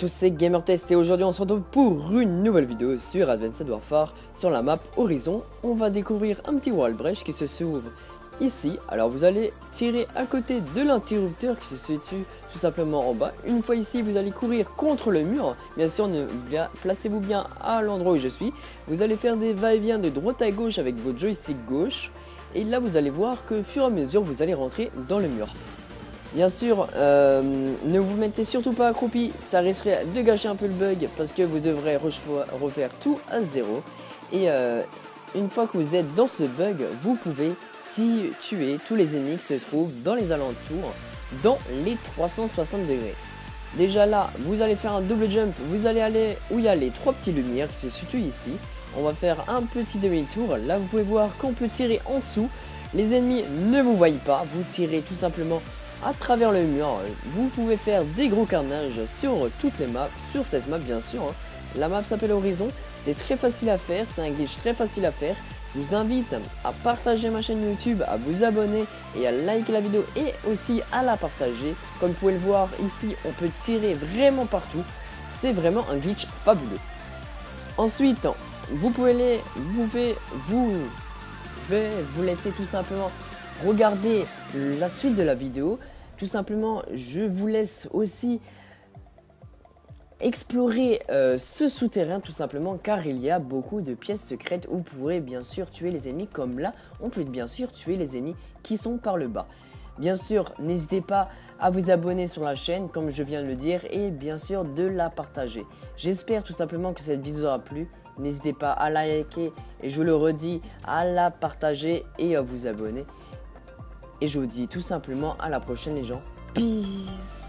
tous, c'est GamerTest et aujourd'hui on se retrouve pour une nouvelle vidéo sur Advanced Warfare sur la map Horizon. On va découvrir un petit wall breach qui se s'ouvre ici. Alors vous allez tirer à côté de l'interrupteur qui se situe tout simplement en bas. Une fois ici, vous allez courir contre le mur. Bien sûr, placez-vous bien à l'endroit où je suis. Vous allez faire des va-et-vient de droite à gauche avec votre joystick gauche. Et là, vous allez voir que au fur et à mesure, vous allez rentrer dans le mur. Bien sûr, ne vous mettez surtout pas accroupi, ça risquerait de gâcher un peu le bug parce que vous devrez refaire tout à zéro. Et une fois que vous êtes dans ce bug, vous pouvez tuer tous les ennemis qui se trouvent dans les alentours, dans les 360 degrés. Déjà là, vous allez faire un double jump, vous allez aller où il y a les trois petites lumières qui se situent ici. On va faire un petit demi-tour, là vous pouvez voir qu'on peut tirer en dessous. Les ennemis ne vous voient pas, vous tirez tout simplement à travers le mur. Vous pouvez faire des gros carnages sur toutes les maps, sur cette map bien sûr. La map s'appelle Horizon, c'est très facile à faire, c'est un glitch très facile à faire. Je vous invite à partager ma chaîne YouTube, à vous abonner et à liker la vidéo et aussi à la partager. Comme vous pouvez le voir ici, on peut tirer vraiment partout, c'est vraiment un glitch fabuleux. Ensuite, je vais vous laisser tout simplement regarder la suite de la vidéo. Tout simplement, je vous laisse aussi explorer ce souterrain tout simplement car il y a beaucoup de pièces secrètes où vous pourrez bien sûr tuer les ennemis, comme là on peut bien sûr tuer les ennemis qui sont par le bas. Bien sûr, n'hésitez pas à vous abonner sur la chaîne comme je viens de le dire et bien sûr de la partager. J'espère tout simplement que cette vidéo aura plu. N'hésitez pas à la liker et je vous le redis, à la partager et à vous abonner. Et je vous dis tout simplement à la prochaine les gens. Peace.